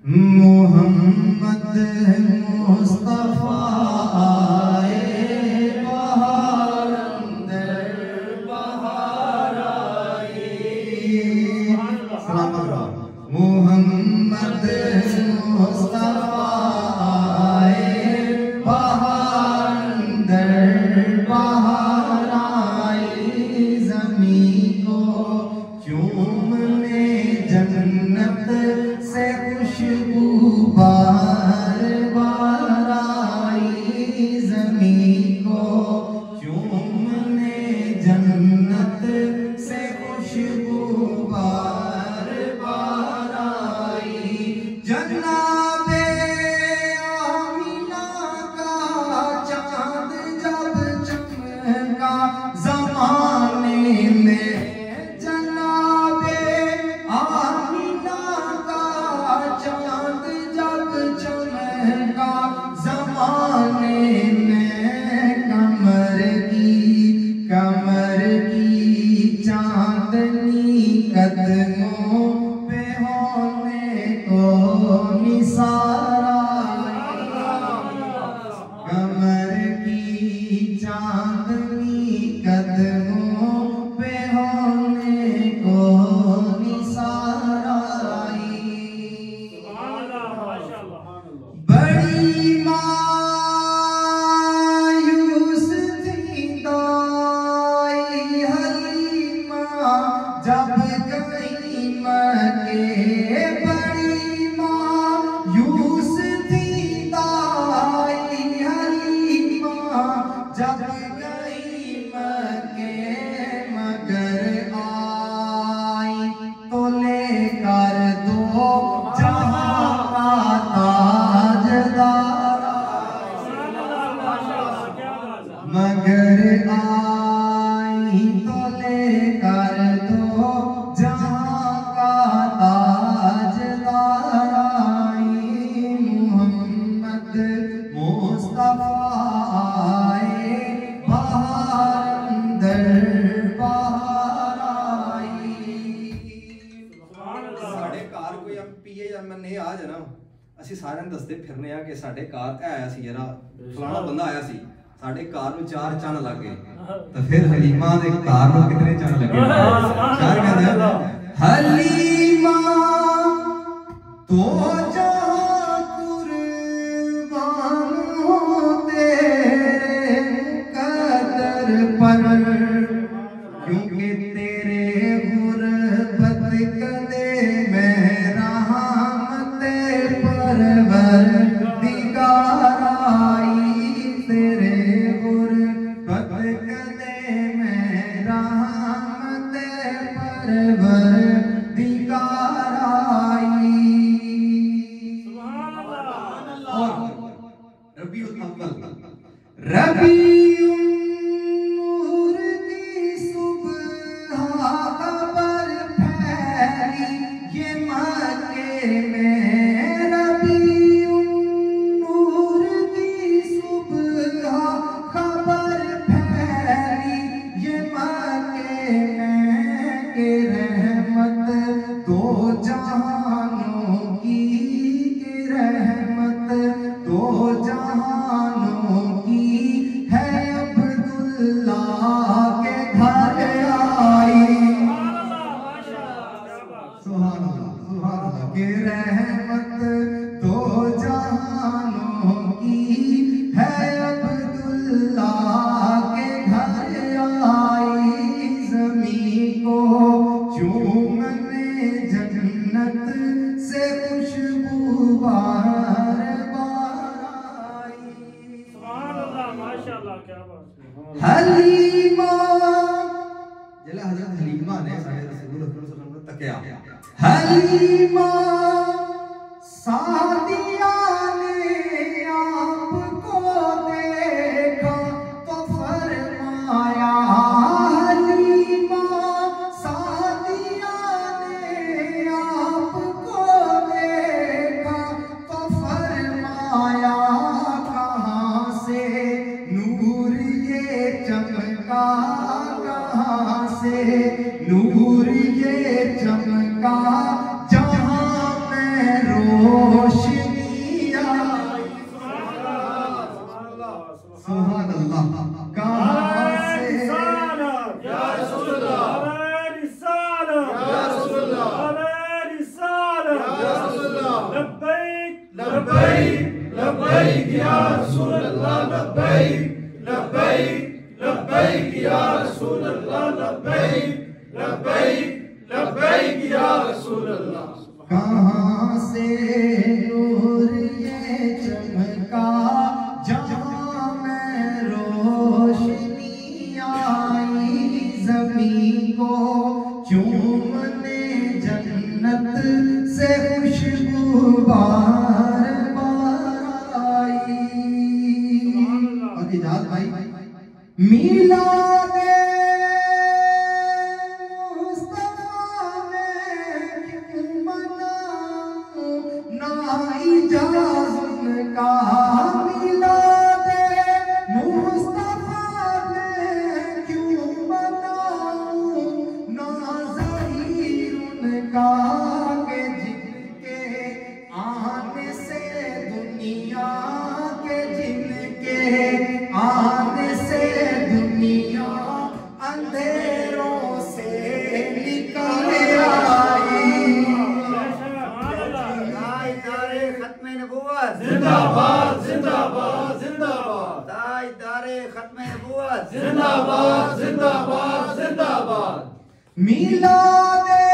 मोहम्मद मुस्तफा आए बहार अंदर बहार आई। सलाम मोहम्मद मुस्तफा आए बहार अंदर बहार आई। ज़मीं को चूमने जन्नत से खुशबू बार बार आई। ज़मीं को चूमने जन्नत से खुशबू बार बार आई। जन्नते आमीना का चाँद जब चमका ज़माने में, जन्नते आमीना का चाँद जब चमका ज़माने में, कमर की चांदनी कदमों पे होने को निसार आई। कमर की चांदनी कदमों पे होने को निसार आई। बड़ी मायूस थी दाई हलीमा जब गई मके। बड़ी मायूस थी दाई हलीमा जब गई मके, मगर आई तो लेकर दो जहां का ताजदार। मगर आई तो लेकर दो जहां का ताजदार आई। मोहम्मद मुस्तफा आए बहार अंदर बहार आई। साढ़े घर कोई पीए या मैंने आ जाना ਅਸੀਂ ਸਾਰਿਆਂ ਨੂੰ ਦੱਸਦੇ ਫਿਰਨੇ ਆ ਕਿ ਸਾਡੇ ਘਰ ਆਇਆ ਸੀ ਜਰਾ ਫਲਾਣਾ ਬੰਦਾ ਆਇਆ ਸੀ, ਸਾਡੇ ਘਰ ਨੂੰ 4 ਚੰਨ ਲੱਗ ਗਏ। तो फिर हलीमा दे कार में कितने चन लगे? चार कहते हलीमा तो जहां कुर्बान हो तेरे कदर पर, क्योंकि तेरे गुरबत कदे में रहमत परवर दिगार आई। तेरे गुरबत कदे में रहमत परवर दिगार आई। और रबीउल अव्वल रबीउन नूर की सुबह खबर फैली ये मक्के में। रबीउन नूर की सुबह खबर फैली ये मक्के में, के रहमत दो जहानों की, के रहमत दो जहानों की है। अब्दुल्ला के घर आई। सुभान अल्लाह के रहमत दो जहानों की है। अब्दुल्ला के घर आई। ज़मीं को चूमने जन्नत से खुशबू बार बार आई। माशाअल्लाह क्या बात। हलीमा ਜਿਹੜਾ ਹਜ਼ਰਤ ਹਲੀਮਾ ਨੇ ਸਾਡੇ ਰਸੂਲ ਅਕਰਮ ਸੱਲੱਲਾਹੁ अलैहि वसल्लम ਨੂੰ ਤੱਕਿਆ। हलीमा सादिया ने आपको देखा तो फरमाया। हलीमा सादिया ने आपको देखा तो फरमाया। कहाँ से नूर ये चमका, कहाँ से नूर ये चमका, जहाँ लब्बैक लब्बैक या रसूल अल्लाह लब्बैक लब्बैक लब्बैक या रसूल अल्लाह लब्बैक लब्बैक लब्बैक या रसूल अल्लाह। कहाँ से नूर ये चमका जहाँ में रोशनी आई, ज़मीं को चूमने जन्नत से खुशबू बार बार आई। और इजाज़त भाई मिलादे का मिलादे मुस्तफा में क्यों मनाऊं, ना ज़हीर उनका के जिनके आने से दुनिया के जिनके आने से दुनिया अंधेरों से निकल आई। जिंदाबाद जिंदाबाद जिंदाबाद ताजदारे खत्म नबूवत जिंदाबाद जिंदाबाद जिंदाबाद। मिलादे